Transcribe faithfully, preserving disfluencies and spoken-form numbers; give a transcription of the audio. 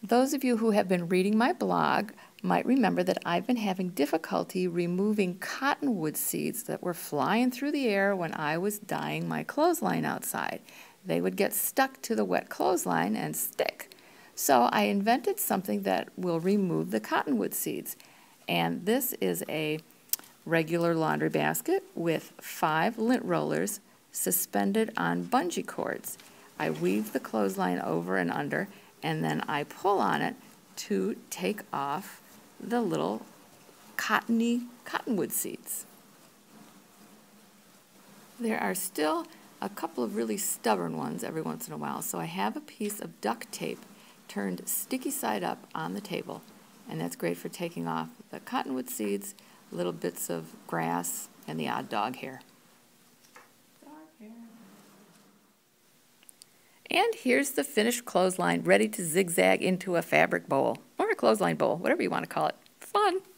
Those of you who have been reading my blog might remember that I've been having difficulty removing cottonwood seeds that were flying through the air when I was dyeing my clothesline outside. They would get stuck to the wet clothesline and stick. So I invented something that will remove the cottonwood seeds. And this is a regular laundry basket with five lint rollers suspended on bungee cords. I weave the clothesline over and under, and then I pull on it to take off the little cottony cottonwood seeds. There are still a couple of really stubborn ones every once in a while, so I have a piece of duct tape turned sticky side up on the table, and that's great for taking off the cottonwood seeds, little bits of grass, and the odd dog hair. Dog hair. And here's the finished clothesline ready to zigzag into a fabric bowl, or a clothesline bowl, whatever you want to call it. Fun!